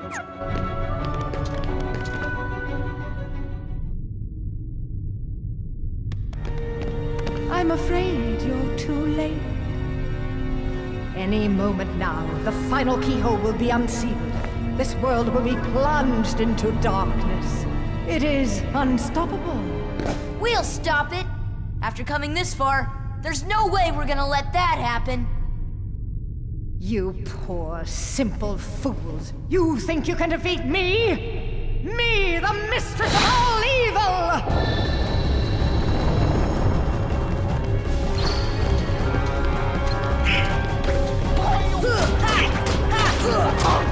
I'm afraid you're too late. Any moment now, the final keyhole will be unsealed. This world will be plunged into darkness. It is unstoppable. We'll stop it! After coming this far, there's no way we're gonna let that happen. You poor, simple fools. You think you can defeat me? Me, the mistress of all evil!